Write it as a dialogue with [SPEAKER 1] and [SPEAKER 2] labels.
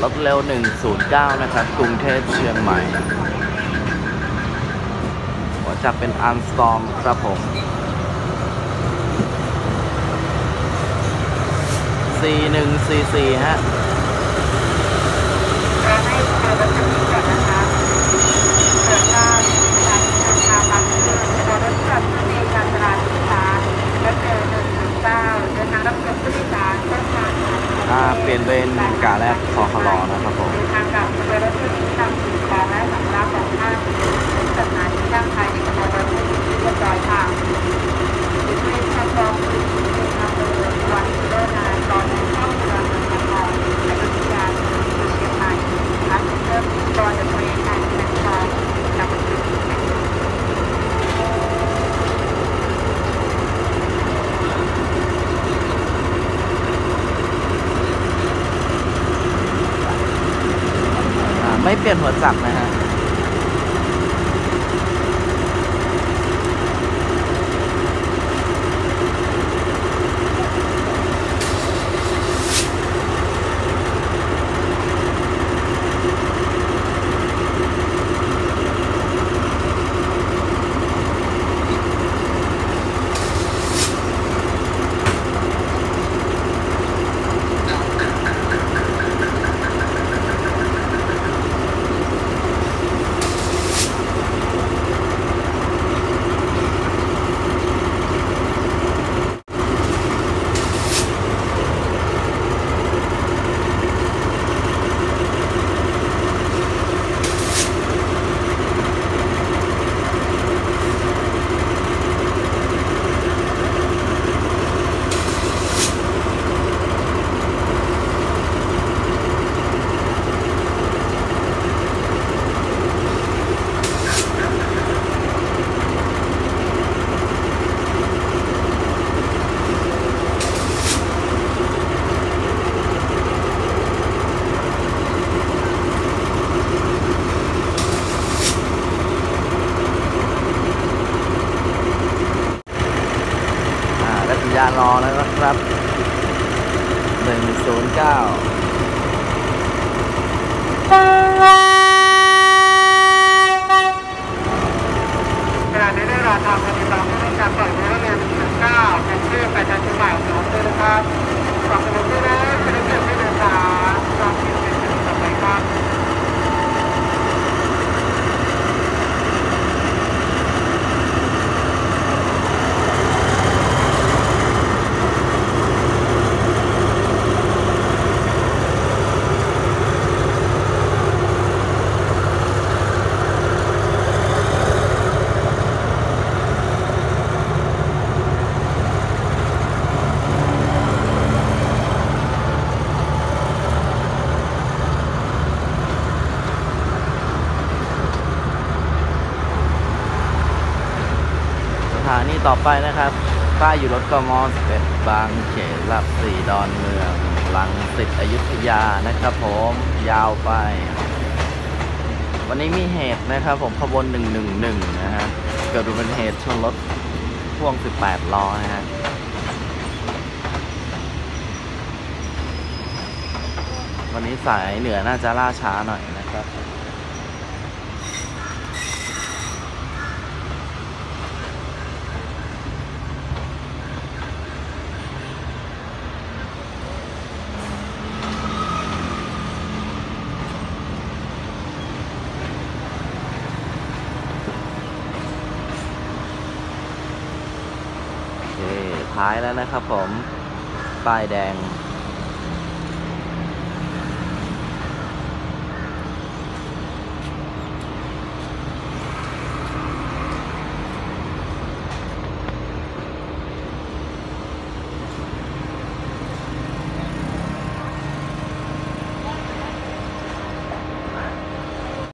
[SPEAKER 1] รถเร็ว109นะครับกรุงเทพเชียงใหม่หัวจักเป็นอาร์มสตอร์มครับผม4144ฮะเปลี่ยนเป็นกาแลกคอคลอนะครับผม
[SPEAKER 2] ทางกับเรือรถตู้ที่นำสิ่งของและสัมภาระของท่านจัดงานที่ตั้งภายในกระบวนการที่เรียบร้อยค่ะดิฉันทำรองผู้ที่ทำโดยวันเริ่มงานตอนนี้เข้าเมืองนครและวิทยาเชียงใหม่ทักเริ่มตอนจะเทรนงานแต่งทองจากวันที่
[SPEAKER 1] ไม่เปลี่ยนหัวจักรนะฮะยารอแล้วนะครับ109
[SPEAKER 2] ขณะนี้ได้รอทางปฏิบัติในการปล่อยเรือเรือ109เป็นชื่อประชาชนใหม่ของเรือครับขอบคุณที่ได้เป็นเกียรติให้เดินทางรอบที่1ต่อไปครับ
[SPEAKER 1] สถานีต่อไปนะครับป้ายอยู่รถกม11บางเขนหลัก4ดอนเมืองลังสิตอยุธยานะครับผมยาวไปวันนี้มีเหตุนะครับผมขบวน111นะฮะเกิดอุบัติเหตุชนรถพ่วง18ล้อนะฮะวันนี้สายเหนือน่าจะล่าช้าหน่อยนะครับท้ายแล้วนะครับผมป้ายแดง